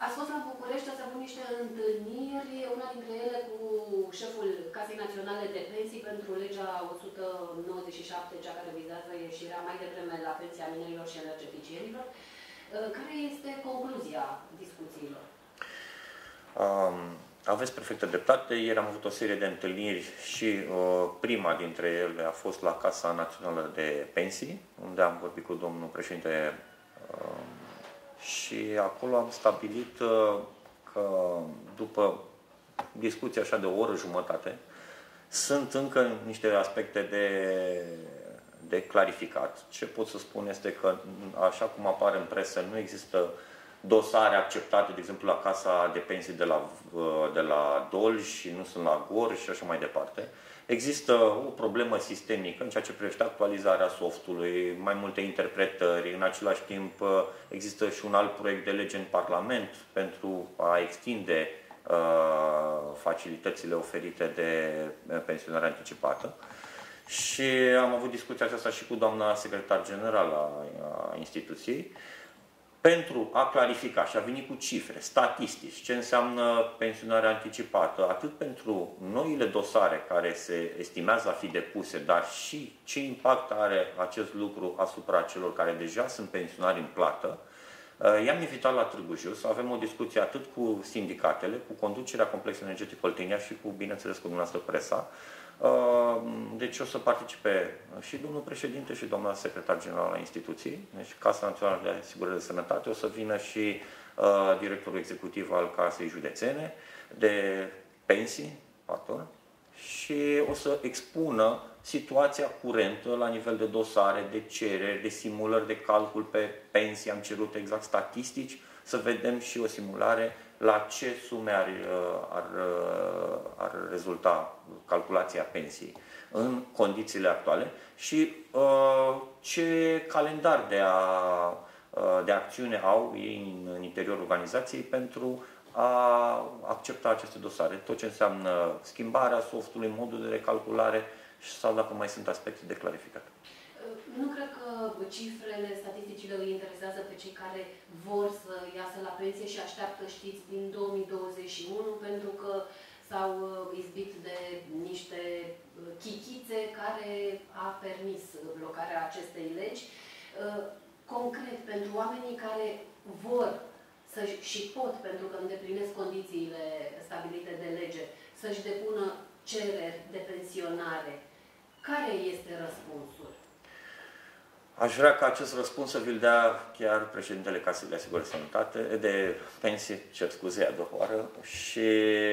Ați fost la București, ați avut niște întâlniri, una dintre ele cu șeful Casei Naționale de Pensii pentru legea 197, cea care vizează ieșirea mai devreme la pensia minerilor și energeticienilor. Care este concluzia discuțiilor? Aveți perfectă dreptate. Ieri am avut o serie de întâlniri și prima dintre ele a fost la Casa Națională de Pensii, unde am vorbit cu domnul președinte și acolo am stabilit că după discuții așa de o oră jumătate sunt încă niște aspecte de clarificat. Ce pot să spun este că, așa cum apare în presă, nu există dosare acceptate, de exemplu, la Casa de Pensii de la Dolj și nu sunt la Gorj și așa mai departe. Există o problemă sistemică în ceea ce privește actualizarea softului, mai multe interpretări. În același timp, există și un alt proiect de lege în Parlament pentru a extinde facilitățile oferite de pensionare anticipată. Și am avut discuția aceasta și cu doamna secretar general a instituției, pentru a clarifica și a venit cu cifre, statistici, ce înseamnă pensionarea anticipată, atât pentru noile dosare care se estimează a fi depuse, dar și ce impact are acest lucru asupra celor care deja sunt pensionari în plată. I-am invitat la Târgu Jiu să avem o discuție atât cu sindicatele, cu conducerea Complexului Energetic Oltenia și cu, bineînțeles, cu dumneavoastră presa. Deci o să participe și domnul președinte și doamna secretar general a instituției, deci Casa Națională de Asigurări de Sănătate, o să vină și directorul executiv al Casei Județene de Pensii, și o să expună situația curentă la nivel de dosare, de cereri, de simulări de calcul pe pensii. Am cerut exact statistici, să vedem și o simulare la ce sume ar rezulta calculația pensiei în condițiile actuale și ce calendar de acțiune au ei în interiorul organizației pentru a accepta aceste dosare. Tot ce înseamnă schimbarea softului, modul de recalculare sau dacă mai sunt aspecte de clarificat. Nu cred că cifrele, statisticile îi interesează pe cei care vor să iasă la pensie și așteaptă, știți, din 2021, pentru că s-au izbit de niște chichițe care a permis blocarea acestei legi. Concret, pentru oamenii care vor și pot, pentru că îndeplinesc condițiile stabilite de lege, să-și depună cereri de pensionare, care este răspunsul? Aș vrea ca acest răspuns să vi-l dea chiar președintele Casei de Asigurări de Sănătate, de Pensie, cer scuze, a doua oară, și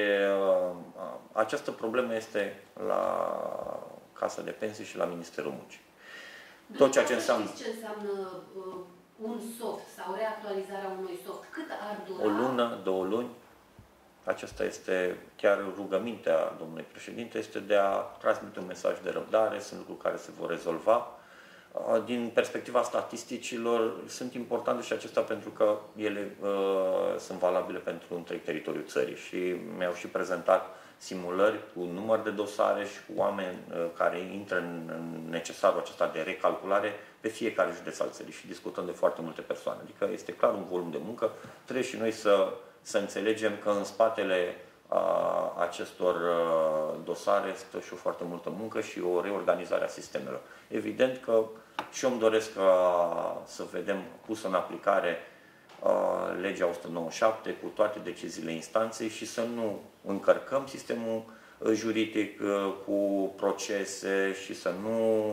această problemă este la Casa de Pensii și la Ministerul Muncii. Tot ceea ce înseamnă... Știți ce înseamnă un soft sau reactualizarea unui soft? Cât ar dura? O lună, 2 luni. Aceasta este chiar rugămintea domnului președinte, este de a transmite un mesaj de răbdare, sunt lucruri care se vor rezolva. Din perspectiva statisticilor, sunt importante și acestea pentru că ele sunt valabile pentru întreg teritoriul țării și mi-au și prezentat simulări cu număr de dosare și cu oameni care intră în necesarul acesta de recalculare pe fiecare județ al țării și discutăm de foarte multe persoane. Adică este clar un volum de muncă. Trebuie și noi să înțelegem că în spatele acestor dosare stă și o foarte multă muncă și o reorganizare a sistemelor. Evident că și eu îmi doresc să vedem pusă în aplicare legea 197 cu toate deciziile instanței și să nu încărcăm sistemul juridic cu procese și să nu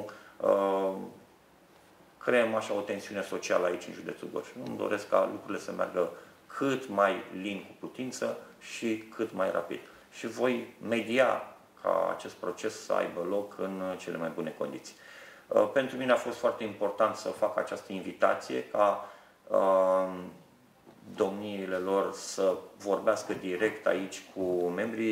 creăm așa o tensiune socială aici în județul Gorj. Nu îmi doresc ca lucrurile să meargă cât mai lin cu putință și cât mai rapid. Și voi media ca acest proces să aibă loc în cele mai bune condiții. Pentru mine a fost foarte important să fac această invitație ca domniile lor să vorbească direct aici cu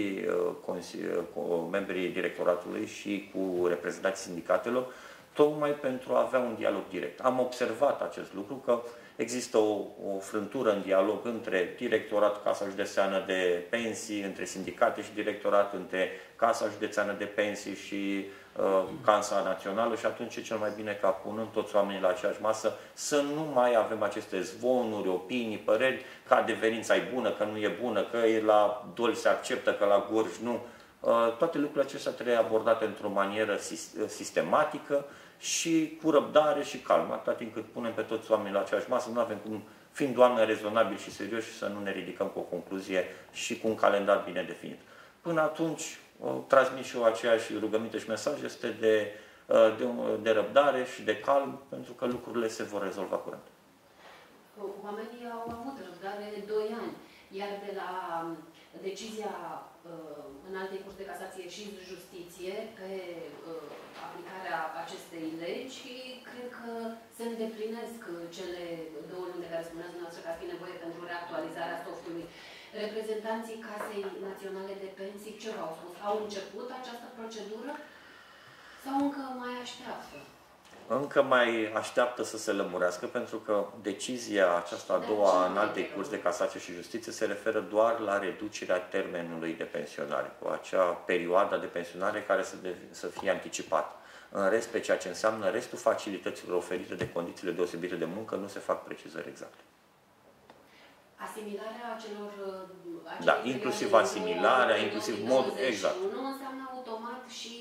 membrii directoratului și cu reprezentanții sindicatelor, tocmai pentru a avea un dialog direct. Am observat acest lucru, că Există o frântură în dialog între Directorat Casa Județeană de Pensii, între sindicate și directorat, între Casa Județeană de Pensii și Casa Națională și atunci e cel mai bine ca punând toți oamenii la aceeași masă să nu mai avem aceste zvonuri, opinii, păreri, că adeverința e bună, că nu e bună, că e la doli se acceptă, că la gorj nu. Toate lucrurile acestea trebuie abordate într-o manieră sistematică și cu răbdare și calm, atât timp cât punem pe toți oamenii la aceeași masă, nu avem cum, fiind oameni rezonabili și serioși, să nu ne ridicăm cu o concluzie și cu un calendar bine definit. Până atunci, transmit și eu aceeași rugăminte și mesaj, este de răbdare și de calm, pentru că lucrurile se vor rezolva curând. Oamenii au avut răbdare 2 ani, iar de la decizia Înaltei Curți de Casație și Justiție pe aplicarea acestei legi, cred că se îndeplinesc cele 2 luni de care spuneați dumneavoastră că ar fi nevoie pentru reactualizarea softului. Reprezentanții Casei Naționale de Pensii ce v-au spus? Au început această procedură sau încă mai așteaptă? Încă mai așteaptă să se lămurească, pentru că decizia aceasta a doua a Înaltei Curți de Casație și Justiție se referă doar la reducerea termenului de pensionare, cu acea perioadă de pensionare care să fie anticipată. În rest, pe ceea ce înseamnă restul facilităților oferite de condițiile deosebite de muncă, nu se fac precizări exacte. Asimilarea acelor... Da, inclusiv asimilarea, inclusiv mod... Exact. Nu înseamnă automat și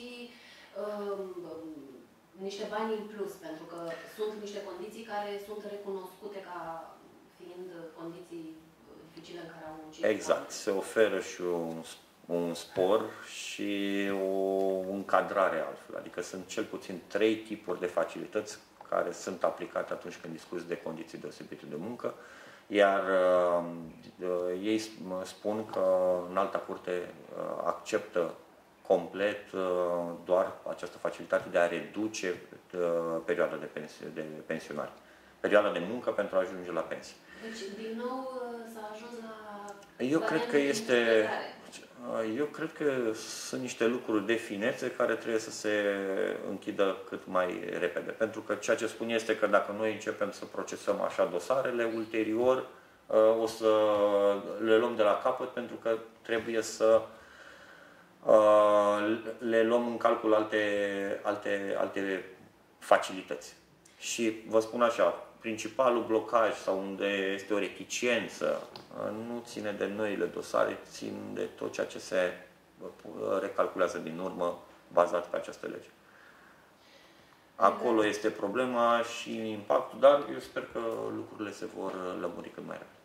niște bani în plus, pentru că sunt niște condiții care sunt recunoscute ca fiind condiții dificile în care au muncit. Exact. Se oferă și un spor și o încadrare altfel. Adică sunt cel puțin 3 tipuri de facilități care sunt aplicate atunci când discuți de condiții deosebite de muncă, iar ei spun că Înalta Curte acceptă complet doar această facilitate de a reduce perioada de pensionare, perioada de muncă pentru a ajunge la pensie. Deci, din nou, s-a ajuns la... Eu cred că sunt niște lucruri de finețe care trebuie să se închidă cât mai repede. Pentru că ceea ce spun este că dacă noi începem să procesăm așa dosarele, ulterior o să le luăm de la capăt, pentru că trebuie să le luăm în calcul alte facilități. Și vă spun așa, principalul blocaj sau unde este o reticență nu ține de noile dosare, țin de tot ceea ce se recalculează din urmă bazat pe această lege. Acolo este problema și impactul, dar eu sper că lucrurile se vor lămuri cât mai repede.